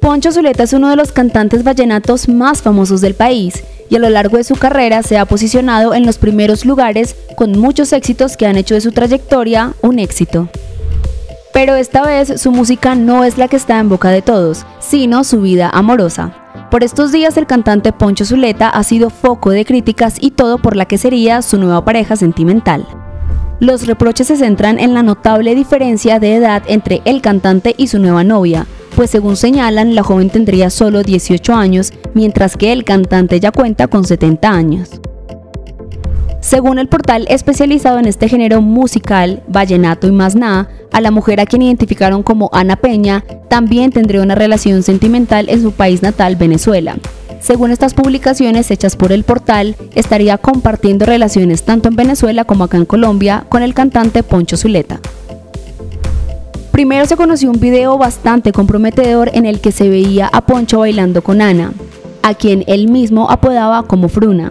Poncho Zuleta es uno de los cantantes vallenatos más famosos del país y a lo largo de su carrera se ha posicionado en los primeros lugares con muchos éxitos que han hecho de su trayectoria un éxito. Pero esta vez su música no es la que está en boca de todos, sino su vida amorosa. Por estos días el cantante Poncho Zuleta ha sido foco de críticas y todo por la que sería su nueva pareja sentimental. Los reproches se centran en la notable diferencia de edad entre el cantante y su nueva novia, pues según señalan, la joven tendría solo 18 años, mientras que el cantante ya cuenta con 70 años. Según el portal especializado en este género musical, vallenato y más nada, a la mujer a quien identificaron como Ana Peña también tendría una relación sentimental en su país natal, Venezuela. Según estas publicaciones hechas por el portal, estaría compartiendo relaciones tanto en Venezuela como acá en Colombia con el cantante Poncho Zuleta. Primero se conoció un video bastante comprometedor en el que se veía a Poncho bailando con Ana, a quien él mismo apodaba como Fruna.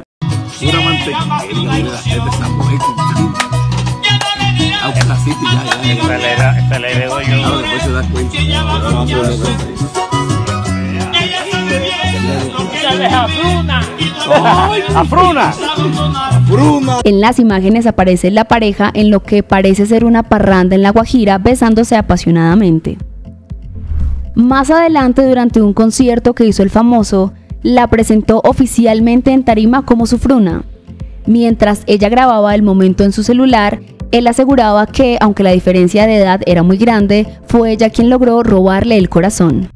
En las imágenes aparece la pareja en lo que parece ser una parranda en La Guajira, besándose apasionadamente. Más adelante, durante un concierto que hizo el famoso, la presentó oficialmente en tarima como su Fruna. Mientras ella grababa el momento en su celular, él aseguraba que, aunque la diferencia de edad era muy grande, fue ella quien logró robarle el corazón.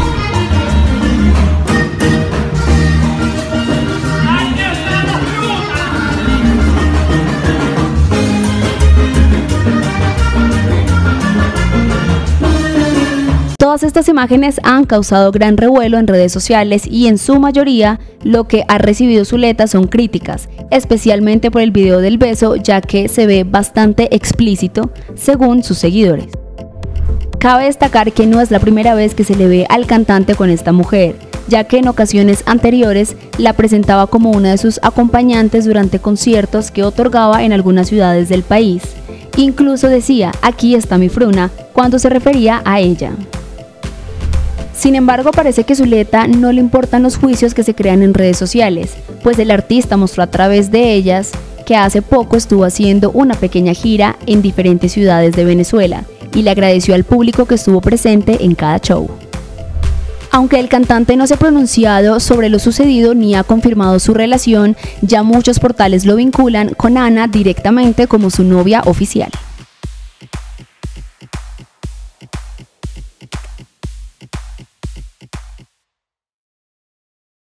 Todas estas imágenes han causado gran revuelo en redes sociales y en su mayoría lo que ha recibido Zuleta son críticas, especialmente por el video del beso, ya que se ve bastante explícito según sus seguidores. Cabe destacar que no es la primera vez que se le ve al cantante con esta mujer, ya que en ocasiones anteriores la presentaba como una de sus acompañantes durante conciertos que otorgaba en algunas ciudades del país. Incluso decía, "Aquí está mi Fruna", cuando se refería a ella. Sin embargo, parece que Zuleta no le importan los juicios que se crean en redes sociales, pues el artista mostró a través de ellas que hace poco estuvo haciendo una pequeña gira en diferentes ciudades de Venezuela y le agradeció al público que estuvo presente en cada show. Aunque el cantante no se ha pronunciado sobre lo sucedido ni ha confirmado su relación, ya muchos portales lo vinculan con Ana directamente como su novia oficial.